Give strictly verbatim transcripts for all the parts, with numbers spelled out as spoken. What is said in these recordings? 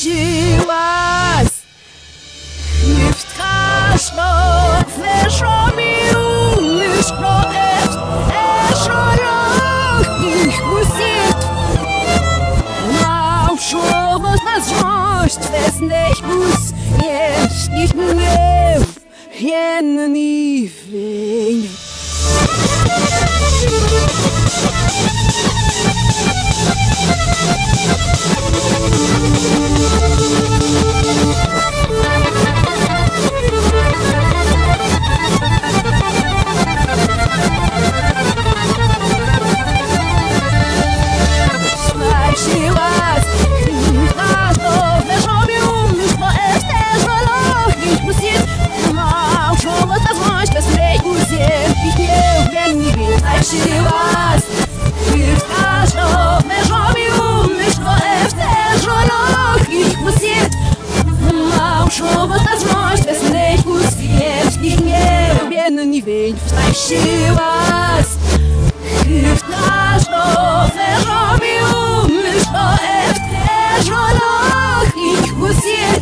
siłas. Nie wstraszno, weszło mi umyślno, eft, eszo roch, ich musiet. Małszo, można zrząść, wesne ich mus, jest nicht mehr, jen nie wein. Siłas, hilft każdo, mężowi umyślno, efter żoloch ich musiet. Małżowo ta złość, bez mlech musiet, ich nie biedny wień, wstaj siłas. Hilft każdo, mężowi umyślno, efter żoloch ich musiet.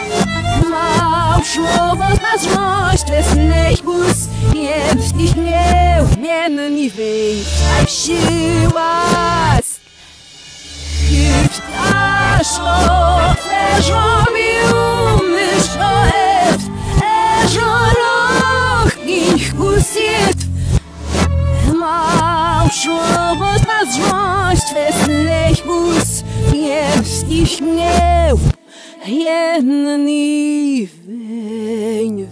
Małżowo ta złość, bez mlech musiet, ich nie biedny nie wein, wstaj siłas. Hilft każdo, mężowi umyślno, efter żoloch ich musiet. Małżowo ta złość, bez mlech musiet, ich nie biedny nie wein.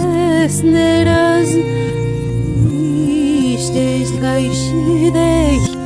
Neraz, nicht ist gleich dich.